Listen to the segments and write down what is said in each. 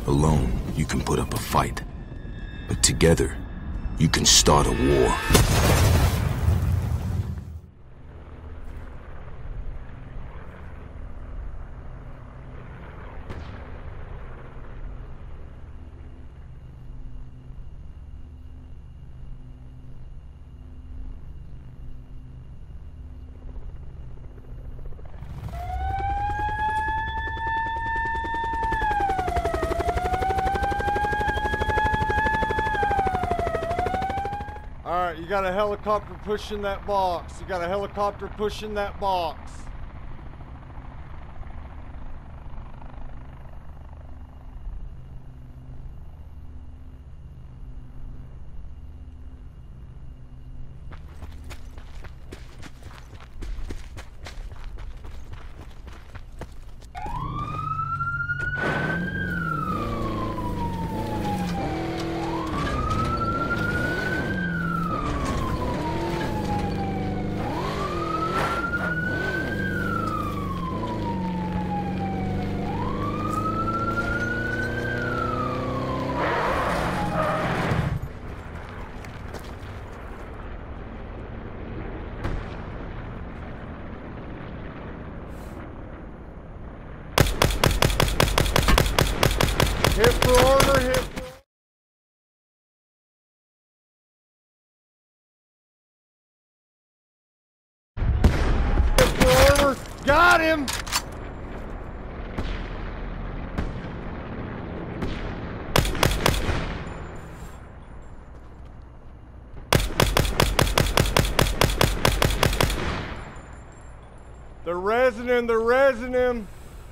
Alone, you can put up a fight. But together, you can start a war. Alright, you got a helicopter pushing that box. You got a helicopter pushing that box. Hit for order, hit for order. Got him! They're resin him, they're resin him.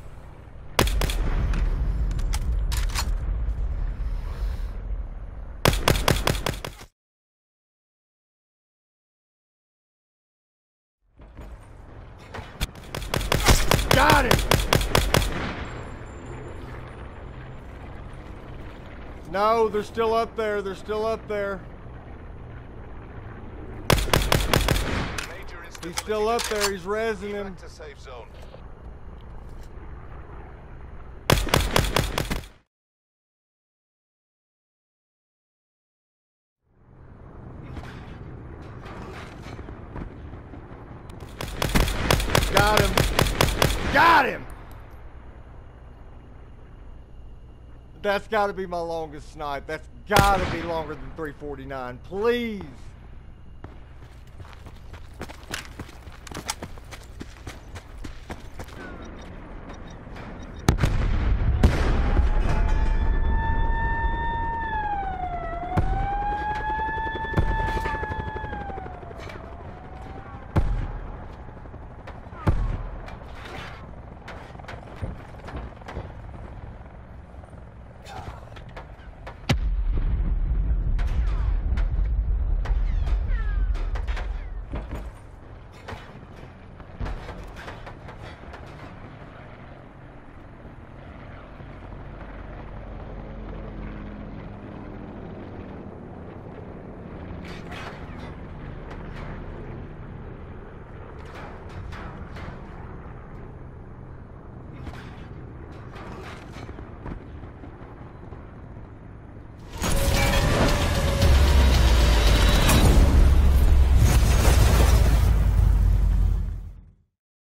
Got him! No, they're still up there. They're still up there. He's still up there. He's resin him. Got him. Got him! That's got to be my longest snipe. That's got to be longer than 349. Please.